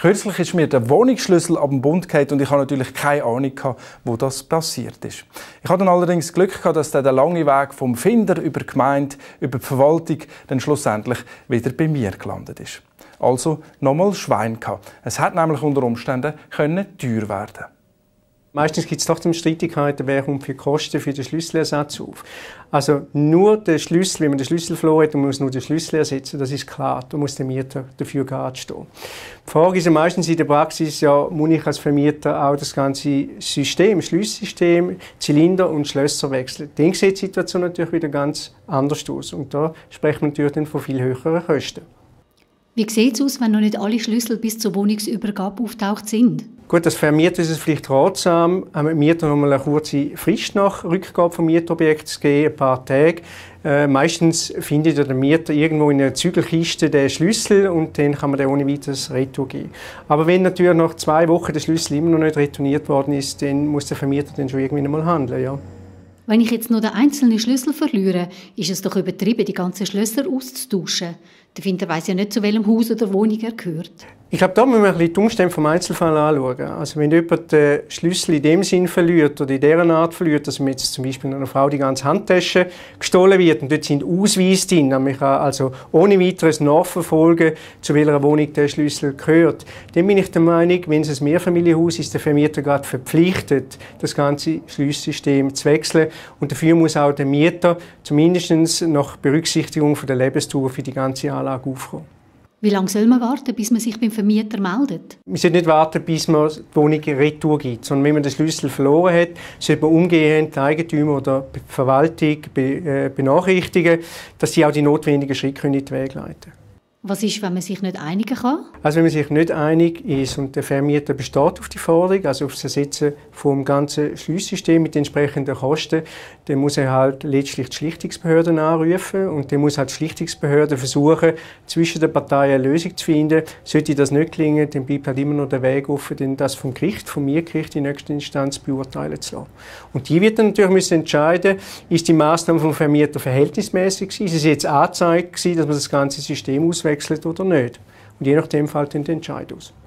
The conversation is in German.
Kürzlich ist mir der Wohnungsschlüssel ab dem Bund gefallen und ich habe natürlich keine Ahnung, wo das passiert ist. Ich hatte dann allerdings Glück gehabt, dass der lange Weg vom Finder über die Gemeinde, über die Verwaltung dann schlussendlich wieder bei mir gelandet ist. Also nochmal Schwein gehabt. Es hätte nämlich unter Umständen teuer werden. Meistens gibt es trotzdem Streitigkeiten, wer kommt für die Kosten für den Schlüsselersatz auf. Also nur der Schlüssel, wenn man den Schlüssel verloren hat, muss nur den Schlüssel ersetzen, das ist klar, da muss der Mieter dafür gerade stehen. Die Frage ist ja meistens in der Praxis, ja, muss ich als Vermieter auch das ganze System, Schlüsselsystem, Zylinder und Schlösser wechseln. Dann sieht die Situation natürlich wieder ganz anders aus und da sprechen wir natürlich dann von viel höheren Kosten. Wie sieht es aus, wenn noch nicht alle Schlüssel bis zur Wohnungsübergabe auftaucht sind? Gut, als Vermieter ist es vielleicht ratsam, einem Mieter noch mal eine kurze Frist nach Rückgabe vom Mietobjekt zu geben, ein paar Tage. Meistens findet der Mieter irgendwo in einer Zügelkiste den Schlüssel und dann kann man den ohne weiteres retour geben. Aber wenn natürlich nach 2 Wochen der Schlüssel immer noch nicht retourniert worden ist, dann muss der Vermieter dann schon irgendwie mal handeln, ja. Wenn ich jetzt nur den einzelnen Schlüssel verliere, ist es doch übertrieben, die ganzen Schlösser auszutauschen. Der Finder weiss ja nicht, zu welchem Haus oder Wohnung er gehört. Ich glaube, da müssen wir ein bisschen die Umstände vom Einzelfall anschauen. Also wenn jemand den Schlüssel in dem Sinn verliert oder in dieser Art verliert, dass mir jetzt zum Beispiel einer Frau die ganze Handtasche gestohlen wird und dort sind Ausweise drin, man kann also ohne weiteres nachverfolgen, zu welcher Wohnung der Schlüssel gehört, dann bin ich der Meinung, wenn es ein Mehrfamilienhaus ist, der Vermieter gerade verpflichtet, das ganze Schlüsselsystem zu wechseln und dafür muss auch der Mieter zumindest nach Berücksichtigung von der Lebensdauer für die ganze Anlage aufkommen. Wie lange soll man warten, bis man sich beim Vermieter meldet? Man sollte nicht warten, bis man die Wohnung retour gibt, sondern wenn man den Schlüssel verloren hat, sollte man umgehend den Eigentümer oder die Verwaltung benachrichtigen, dass sie auch die notwendigen Schritte in die Wege leiten können. Was ist, wenn man sich nicht einigen kann? Also wenn man sich nicht einig ist und der Vermieter besteht auf die Forderung, also auf das Ersetzen vom ganzen Schlüsselsystem mit entsprechenden Kosten, dann muss er halt letztlich die Schlichtungsbehörden anrufen und dann muss halt die Schlichtungsbehörde versuchen, zwischen den Parteien eine Lösung zu finden. Sollte das nicht gelingen, dann bleibt halt immer noch der Weg offen, denn das vom Gericht, vom Mietgericht in nächster Instanz beurteilen zu lassen. Und die wird dann natürlich entscheiden, ist die Maßnahme vom Vermieter verhältnismäßig gewesen, ist es jetzt angezeigt gewesen, dass man das ganze System auswechselt oder nicht. Und je nachdem fällt dann der Entscheid aus.